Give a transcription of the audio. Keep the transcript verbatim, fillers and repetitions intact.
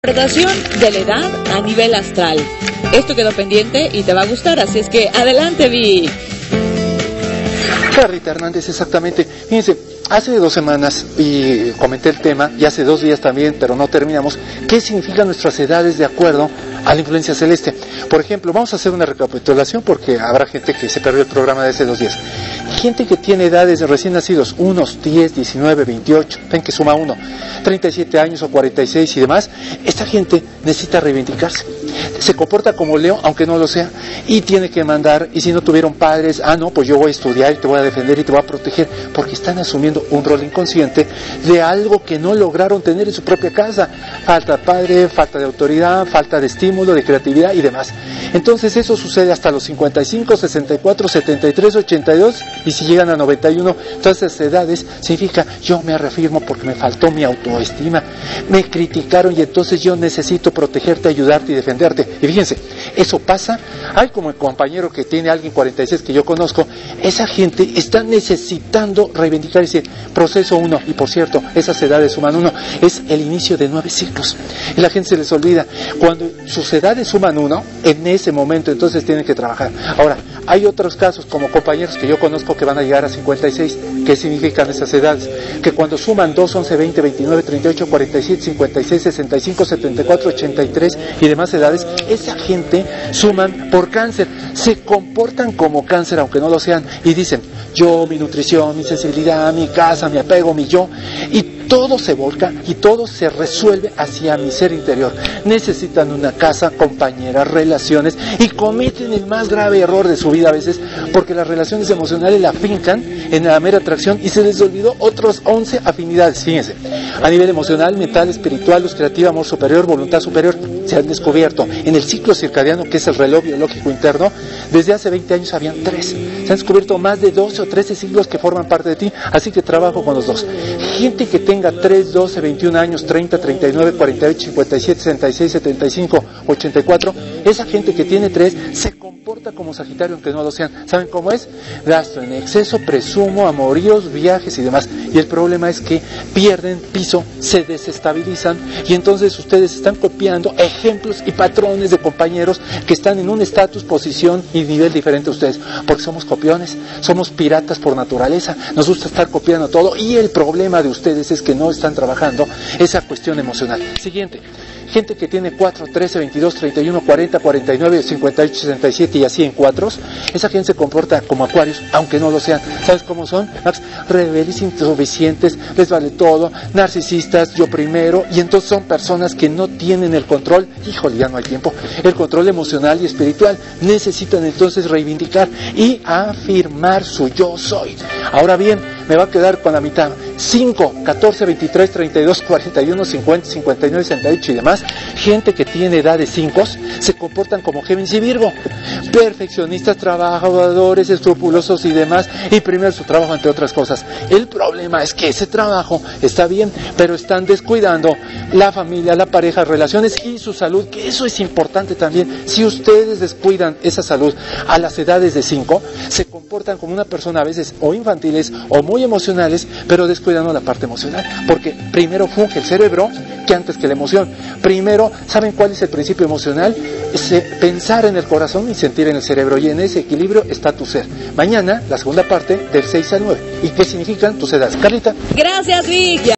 interpretación de la edad a nivel astral. Esto quedó pendiente y te va a gustar, así es que adelante, Vic. Rita Hernández, exactamente. Fíjense, hace dos semanas y comenté el tema, y hace dos días también, pero no terminamos, ¿qué significan nuestras edades de acuerdo a la influencia celeste? Por ejemplo, vamos a hacer una recapitulación porque habrá gente que se perdió el programa de hace dos días. Gente que tiene edades de recién nacidos, unos diez, diecinueve, veintiocho, ven que suma uno, treinta y siete años o cuarenta y seis y demás, esta gente necesita reivindicarse. Se comporta como Leo, aunque no lo sea, y tiene que mandar, y si no tuvieron padres, ah no, pues yo voy a estudiar y te voy a defender y te voy a proteger, porque están asumiendo un rol inconsciente de algo que no lograron tener en su propia casa. Falta de padre, falta de autoridad, falta de estímulo, de creatividad y demás. Entonces eso sucede hasta los cincuenta y cinco, sesenta y cuatro, setenta y tres, ochenta y dos, y si llegan a noventa y uno, todas esas edades significa yo me reafirmo porque me faltó mi autoestima, me criticaron y entonces yo necesito protegerte, ayudarte y defenderte. Y fíjense, eso pasa, hay como el compañero que tiene alguien cuarenta y seis que yo conozco, esa gente está necesitando reivindicar ese proceso uno, y por cierto, esas edades suman uno, es el inicio de nueve ciclos, y la gente se les olvida, cuando sus edades suman uno, en ese momento entonces tienen que trabajar. Ahora, hay otros casos como compañeros que yo conozco que van a llegar a cincuenta y seis, ¿qué significan esas edades? Que cuando suman dos, once, veinte, veintinueve, treinta y ocho, cuarenta y siete, cincuenta y seis, sesenta y cinco, setenta y cuatro, ochenta y tres y demás edades, esa gente suman por cáncer, se comportan como cáncer aunque no lo sean y dicen, yo, mi nutrición, mi sensibilidad, mi casa, mi apego, mi yo, y todo se volca y todo se resuelve hacia mi ser interior. Necesitan una casa, compañeras, relaciones, y cometen el más grave error de su vida a veces, porque las relaciones emocionales la fincan en la mera atracción y se les olvidó otros once afinidades. Fíjense, a nivel emocional, mental, espiritual, luz creativa, amor superior, voluntad superior, se han descubierto en el ciclo circadiano, que es el reloj biológico interno, desde hace veinte años habían tres. Se han descubierto más de doce o trece ciclos que forman parte de ti, así que trabajo con los dos. Gente que tenga tres, doce, veintiún años, treinta, treinta y nueve, cuarenta y ocho, cincuenta y siete, sesenta y seis, setenta y cinco, ochenta y cuatro, esa gente que tiene tres se comporta como Sagitario aunque no lo sean. ¿Saben cómo es? Gasto en exceso, presumo, amoríos, viajes y demás. Y el problema es que pierden piso, se desestabilizan y entonces ustedes están copiando ejemplos y patrones de compañeros que están en un estatus, posición y nivel diferente a ustedes, porque somos copiones, somos piratas por naturaleza, nos gusta estar copiando todo, y el problema de ustedes es que no están trabajando esa cuestión emocional. Siguiente, gente que tiene cuatro, trece, veintidós, treinta y uno, cuarenta, cuarenta y nueve, cincuenta y ocho, sesenta y siete y así en cuatros, esa gente se comporta como acuarios, aunque no lo sean. ¿Sabes cómo son? Max, rebeldes, insuficientes, les vale todo, narcisistas, yo primero, y entonces son personas que no tienen el control, híjole, ya no hay tiempo, el control emocional y espiritual. Necesitan entonces reivindicar y afirmar su yo soy. Ahora bien, me va a quedar con la mitad, cinco, catorce, veintitrés, treinta y dos, cuarenta y uno, cincuenta, cincuenta y nueve, sesenta y ocho y demás, gente que tiene edad de cinco, se comportan como Géminis y Virgo, perfeccionistas, trabajadores, escrupulosos y demás, y primero su trabajo entre otras cosas. El problema es que ese trabajo está bien, pero están descuidando la familia, la pareja, relaciones y su salud, que eso es importante también. Si ustedes descuidan esa salud a las edades de cinco, se comportan como una persona a veces o infantiles o muy emocionales, pero descuidando la parte emocional, porque primero funge el cerebro que antes que la emoción. Primero, ¿saben cuál es el principio emocional? Es eh, pensar en el corazón y sentir en el cerebro, y en ese equilibrio está tu ser. Mañana, la segunda parte del seis al nueve. ¿Y qué significan tus edades? Carlita. Gracias, Vic.